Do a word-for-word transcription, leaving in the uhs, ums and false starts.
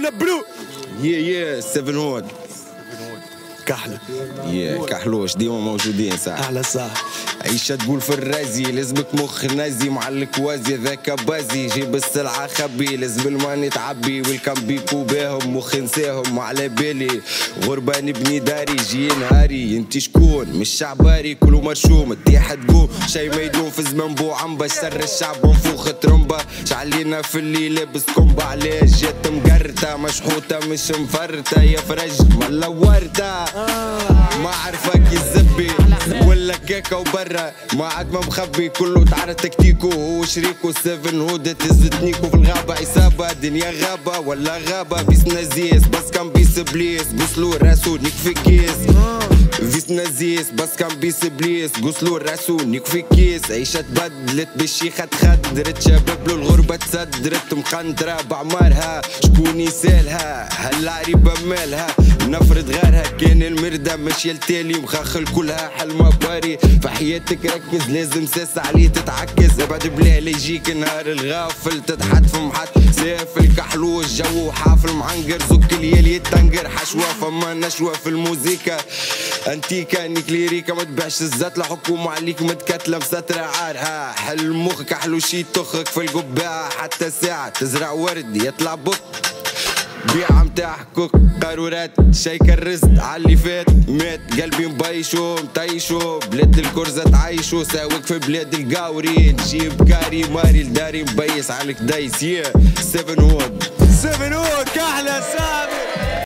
ولا برو؟ يا يا سيفن هود كحلة يا كحلوش ديما موجودين ساعة أحلى ساعة. عيشة تقول في الرازي لازمك مخ نازي مع الكوازي ذاك بازي جيب السلعة خبي لازم الماني تعبي والكمبيكو باهم مخ نساهم على بالي غربة نبني داري جي نهاري انتي شكون مش شعباري كله مرشوم التيحة تقوم شي ما يدوم في زمان بو عنبة شر الشعب منفوخ ترمبة شعلينا في اللي لابس كومبا عليه جات مقرتة مشحوطة مش مفرتة يا فرج ملا وردة ما عرفك الزبي ولا كيكا وبرا ما عاد ما مخبي كله تعرف تكتيكو هو شريكو سيفن هود تزتنيكو في الغابة عصابة دنيا غابة ولا غابة بيس نزيس بس كان بيس بليس قسلو راسو نيك في كيس فيس نزيس بس كان بيس بليس قسلو راسو نيك في كيس عيشة تبدلت بالشيخة تخدرت شباب له الغربة تصدرت مخندرة بعمارها شكون يسالها هلا عريبة مالها نفرض غيرها كان المردة مش يلتالي مخاخل كلها حلمة باري في حياتك ركز لازم ساس عليه تتعكز ابعد بلاه يجيك نهار الغافل تتحط في محط سيف الكحلو الجو حافل معنقر زك اليالي يتنقر حشوة فما نشوة في الموزيكا انتيكا نيكليريكا ما تبيعش الزات الحكومة عليك متكتلة بسترة عارها حل مخك حلو شي تخك في القبعة حتى ساعة تزرع ورد يطلع بط بيع متاع حكوك قارورات شي كرست عاللي فات مات قلبي مبيشو مطيشو بلاد الكرزة تعيشو ساوك في بلاد القاورين جيب كاري ماري لداري مبيس عليك دايس يا سيفن هود سيفن هود كحلة سامي.